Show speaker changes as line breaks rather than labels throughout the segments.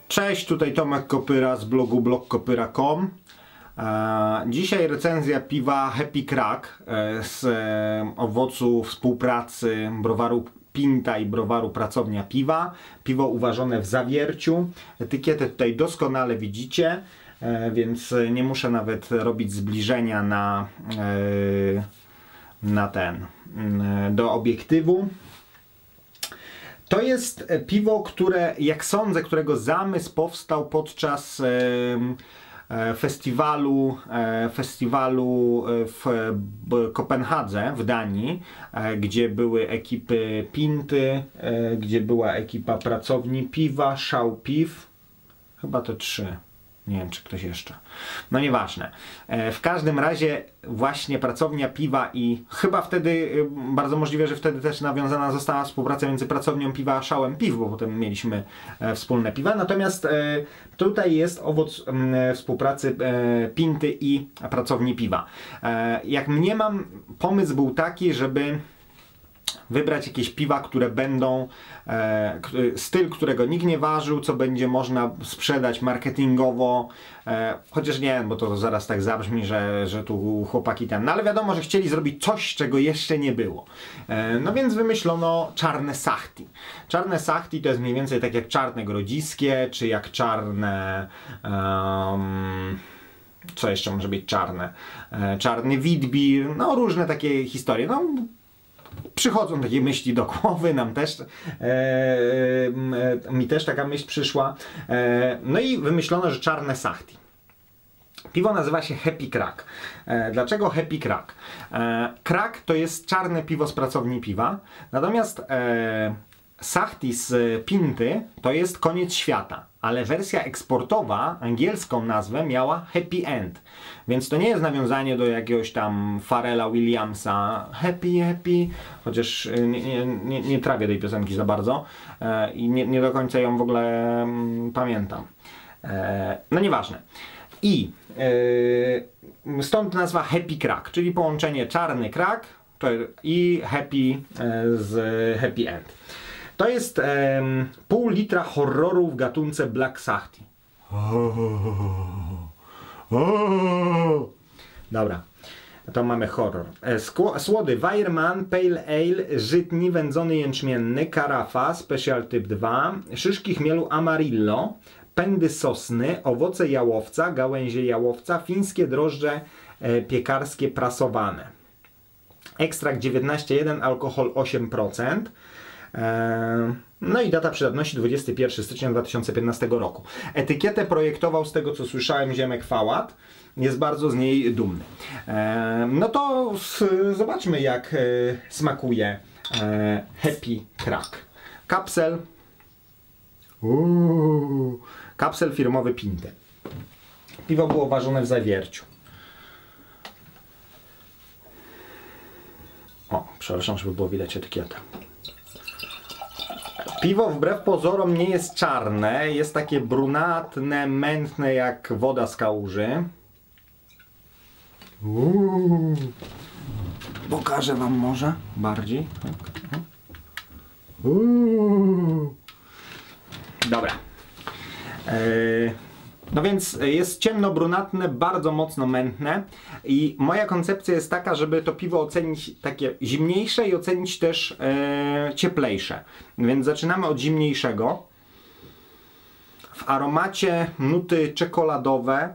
Cześć, tutaj Tomek Kopyra z blogu blogkopyra.com. Dzisiaj recenzja piwa Happy Crack z owocu współpracy browaru Pinta i browaru Pracownia Piwa. Piwo uważone w Zawierciu. Etykietę tutaj doskonale widzicie, więc nie muszę nawet robić zbliżenia do obiektywu. To jest piwo, które, jak sądzę, którego zamysł powstał podczas festiwalu w Kopenhadze w Danii, gdzie były ekipy Pinty, gdzie była ekipa Pracowni Piwa, Szał Piw, chyba to 3. Nie wiem, czy ktoś jeszcze. No nieważne. W każdym razie właśnie Pracownia Piwa i chyba wtedy, bardzo możliwe, że wtedy też nawiązana została współpraca między Pracownią Piwa a Szałem Piw, bo potem mieliśmy wspólne piwa. Natomiast tutaj jest owoc współpracy Pinty i Pracowni Piwa. Jak mniemam, pomysł był taki, żeby wybrać jakieś piwa, które będą styl, którego nikt nie ważył, co będzie można sprzedać marketingowo, chociaż nie, bo to zaraz tak zabrzmi, że tu chłopaki ten, no ale wiadomo, że chcieli zrobić coś, czego jeszcze nie było. No więc wymyślono czarne sahti. Czarne sahti to jest mniej więcej tak jak czarne grodziskie, czy jak czarne... co jeszcze może być czarne? Czarny witbier, no różne takie historie. No, przychodzą takie myśli do głowy, nam też, mi też taka myśl przyszła. No i wymyślono, że czarne sahti. Piwo nazywa się Happy Crack. Dlaczego Happy Crack? Crack to jest czarne piwo z Pracowni Piwa, natomiast sahti z Pinty to jest koniec świata, ale wersja eksportowa, angielską nazwę miała Happy End. Więc to nie jest nawiązanie do jakiegoś tam Pharrella Williamsa, Happy, Happy, chociaż nie trawię tej piosenki za bardzo i nie do końca ją w ogóle pamiętam. No nieważne. I stąd nazwa Happy Crack, czyli połączenie czarny crack i happy z Happy End. To jest pół litra horroru w gatunce Black Sahti. Dobra, to mamy horror. Słody Weyermann, Pale Ale, żytni, wędzony jęczmienny, karafa, Special Typ 2, szyszki chmielu Amarillo, pędy sosny, owoce jałowca, gałęzie jałowca, fińskie drożdże piekarskie prasowane. Ekstrakt 19,1, alkohol 8%. No i data przydatności 21 stycznia 2015 roku. Etykietę projektował, z tego co słyszałem, Ziemek Fałat. Jest bardzo z niej dumny. No to zobaczmy, jak smakuje Happy Crack. Kapsel. Kapsel firmowy Pinty. Piwo było ważone w Zawierciu. O, przepraszam, żeby było widać etykietę. Piwo wbrew pozorom nie jest czarne, jest takie brunatne, mętne jak woda z kałuży. Pokażę wam może bardziej. Dobra. No więc jest ciemno-brunatne, bardzo mocno mętne i moja koncepcja jest taka, żeby to piwo ocenić takie zimniejsze i ocenić też cieplejsze. Więc zaczynamy od zimniejszego. W aromacie nuty czekoladowe.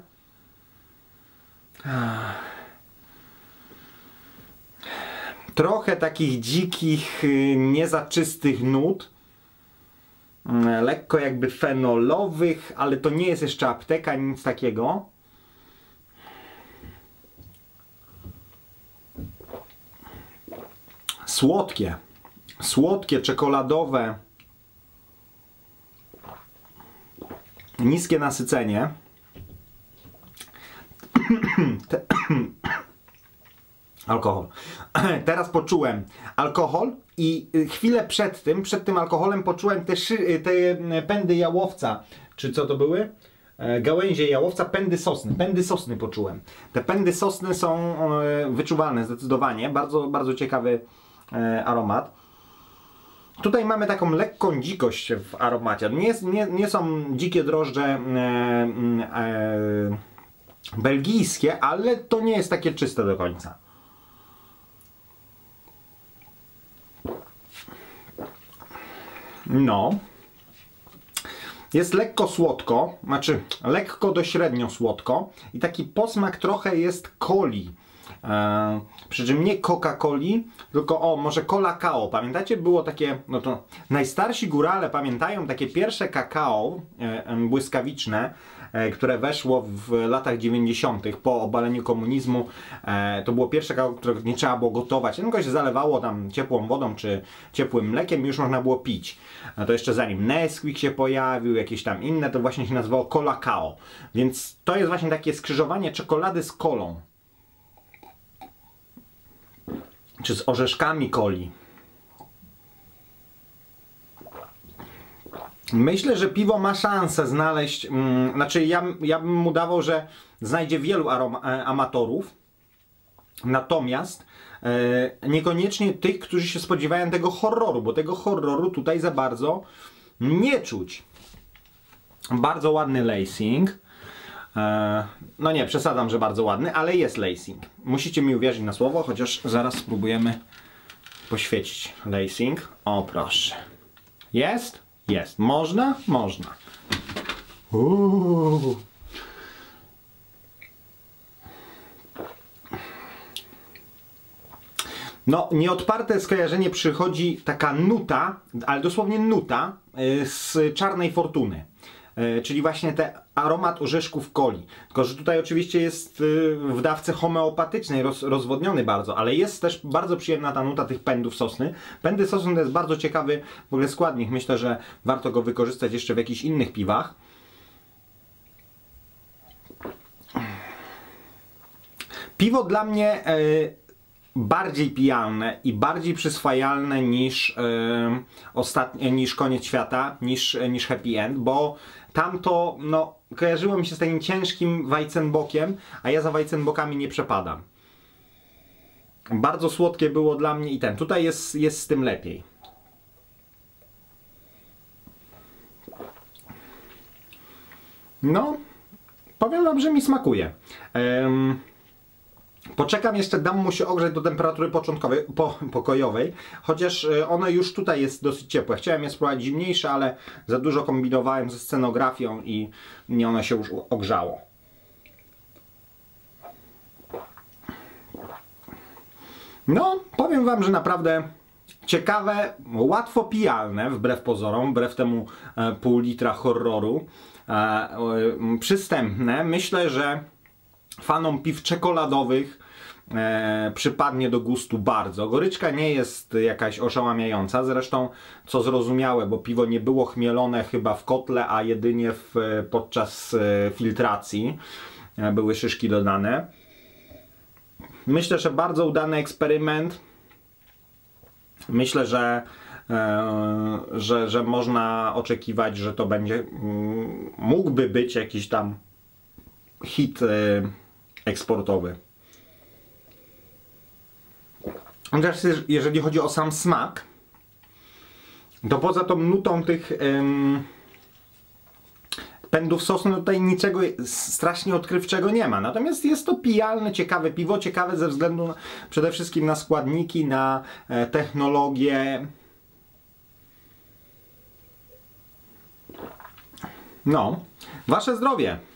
Trochę takich dzikich, niezaczystych nut. Lekko jakby fenolowych, ale to nie jest jeszcze apteka, nic takiego. Słodkie. Słodkie, czekoladowe. Niskie nasycenie. Alkohol. Teraz poczułem alkohol i chwilę przed tym alkoholem poczułem te pędy jałowca. Czy co to były? Gałęzie jałowca, pędy sosny. Pędy sosny poczułem. Te pędy sosny są wyczuwalne zdecydowanie. Bardzo, bardzo ciekawy aromat. Tutaj mamy taką lekką dzikość w aromacie. Nie są dzikie drożdże belgijskie, ale to nie jest takie czyste do końca. No. Jest lekko słodko, znaczy lekko do średnio słodko i taki posmak trochę jest coli. Przy czym nie Coca-Coli, tylko może Colacao. Pamiętacie, było takie, no to najstarsi górale pamiętają takie pierwsze kakao błyskawiczne, które weszło w latach 90. po obaleniu komunizmu. To było pierwsze kakao, które nie trzeba było gotować, tylko się zalewało tam ciepłą wodą czy ciepłym mlekiem i już można było pić. To jeszcze zanim Nesquik się pojawił, jakieś tam inne, to właśnie się nazywało Colacao. Więc to jest właśnie takie skrzyżowanie czekolady z kolą. Czy z orzeszkami coli. Myślę, że piwo ma szansę znaleźć, znaczy ja bym mu dawał, że znajdzie wielu amatorów, natomiast niekoniecznie tych, którzy się spodziewają tego horroru, bo tego horroru tutaj za bardzo nie czuć. Bardzo ładny lacing. No nie, przesadzam, że bardzo ładny, ale jest lacing. Musicie mi uwierzyć na słowo, chociaż zaraz spróbujemy poświecić lacing. O, proszę. Jest? Jest. Można? Można. No, nieodparte skojarzenie przychodzi taka nuta, ale dosłownie nuta z Czarnej Fortuny. Czyli właśnie ten aromat orzeszków coli. Tylko że tutaj oczywiście jest w dawce homeopatycznej rozwodniony bardzo, ale jest też bardzo przyjemna ta nuta tych pędów sosny. Pędy sosny to jest bardzo ciekawy w ogóle składnik. Myślę, że warto go wykorzystać jeszcze w jakichś innych piwach. Piwo dla mnie bardziej pijalne i bardziej przyswajalne niż niż Koniec Świata, niż Happy End, bo tamto no, kojarzyło mi się z takim ciężkim Weizenbockiem, a ja za Weizenbockami nie przepadam. Bardzo słodkie było dla mnie i ten. Tutaj jest z tym lepiej. No, powiem wam, że mi smakuje. Poczekam jeszcze, dam mu się ogrzeć do temperatury początkowej, pokojowej, chociaż ono już tutaj jest dosyć ciepłe. Chciałem je spróbować zimniejsze, ale za dużo kombinowałem ze scenografią i nie ono się już ogrzało. No, powiem wam, że naprawdę ciekawe, łatwo pijalne, wbrew pozorom, wbrew temu pół litra horroru. Przystępne. Myślę, że fanom piw czekoladowych przypadnie do gustu bardzo. Goryczka nie jest jakaś oszałamiająca, zresztą co zrozumiałe, bo piwo nie było chmielone chyba w kotle, a jedynie podczas filtracji były szyszki dodane. Myślę, że bardzo udany eksperyment. Myślę, że można oczekiwać, że to będzie, mógłby być jakiś tam hit eksportowy. Chociaż jeżeli chodzi o sam smak, to poza tą nutą tych pędów sosny tutaj niczego strasznie odkrywczego nie ma. Natomiast jest to pijalne, ciekawe piwo, ciekawe ze względu przede wszystkim na składniki, na technologię. No, wasze zdrowie!